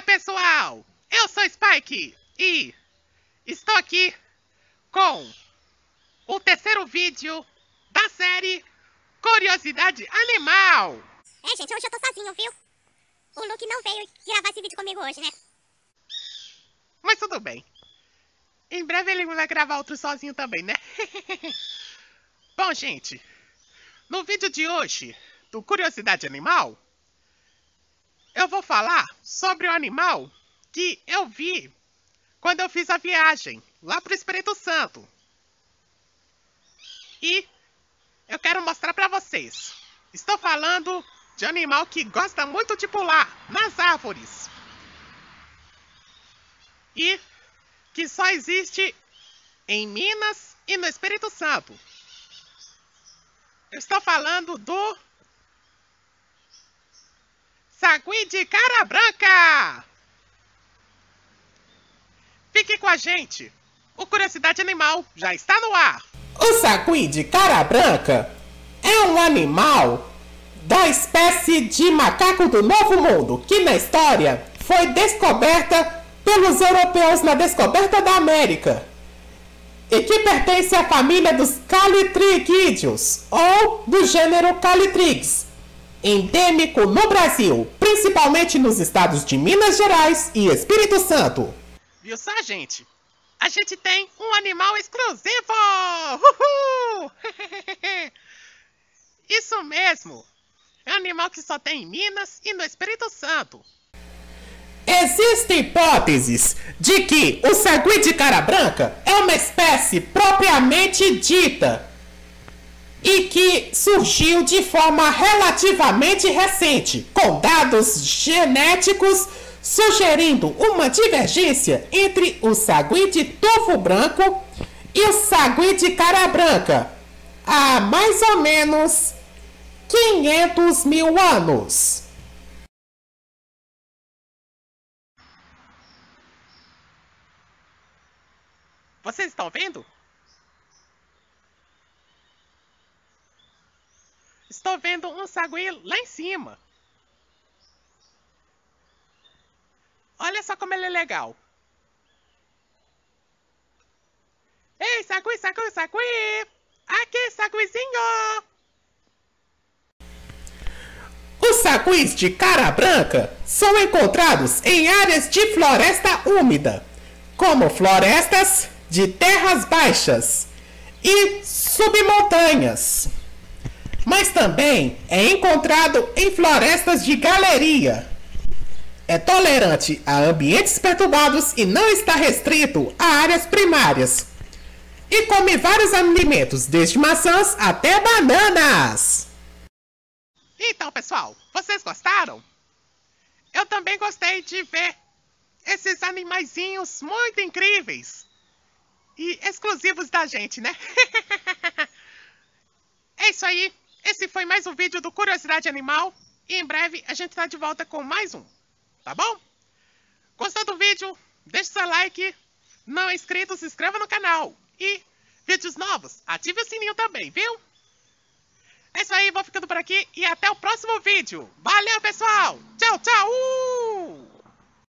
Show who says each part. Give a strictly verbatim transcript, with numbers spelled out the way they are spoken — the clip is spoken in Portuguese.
Speaker 1: pessoal, eu sou Spike e estou aqui com o terceiro vídeo da série Curiosidade Animal.
Speaker 2: É, gente, hoje eu tô sozinho, viu? O Luke não veio gravar esse vídeo comigo hoje, né?
Speaker 1: Mas tudo bem. Em breve ele vai gravar outro sozinho também, né? Bom, gente, no vídeo de hoje do Curiosidade Animal, eu vou falar sobre o animal que eu vi quando eu fiz a viagem lá pro Espírito Santo. E eu quero mostrar pra vocês. Estou falando de um animal que gosta muito de pular nas árvores. E que só existe em Minas e no Espírito Santo. Eu estou falando do sagui de cara branca. Fique com a gente. O Curiosidade Animal já está no ar.
Speaker 3: O sagui de cara branca é um animal da espécie de macaco do Novo Mundo, que na história foi descoberta pelos europeus na descoberta da América, e que pertence à família dos calitrigídeos, ou do gênero Calitrix, endêmico no Brasil, principalmente nos estados de Minas Gerais e Espírito Santo.
Speaker 1: Viu só, gente? A gente tem um animal exclusivo! Uhul! Isso mesmo! É um animal que só tem em Minas e no Espírito Santo.
Speaker 3: Existem hipóteses de que o sagui de cara branca é uma espécie propriamente dita e que surgiu de forma relativamente recente, com dados genéticos sugerindo uma divergência entre o sagui de tufo branco e o sagui de cara branca há mais ou menos quinhentos mil anos.
Speaker 1: Vocês estão vendo? Estou vendo um sagui lá em cima. Olha só como ele é legal. Ei, sagui, sagui, sagui! Aqui, saguizinho!
Speaker 3: Os saguis de cara branca são encontrados em áreas de floresta úmida, como florestas de terras baixas e submontanhas. Mas também é encontrado em florestas de galeria. É tolerante a ambientes perturbados e não está restrito a áreas primárias. E come vários alimentos, desde maçãs até bananas.
Speaker 1: Então, pessoal, vocês gostaram? Eu também gostei de ver esses animaizinhos muito incríveis e exclusivos da gente, né? É isso aí. Esse foi mais um vídeo do Curiosidade Animal. E em breve a gente tá de volta com mais um. Tá bom? Gostou do vídeo? Deixe seu like. Não é inscrito, se inscreva no canal. E vídeos novos, ative o sininho também, viu? É isso aí, vou ficando por aqui e até o próximo vídeo. Valeu, pessoal! Tchau, tchau!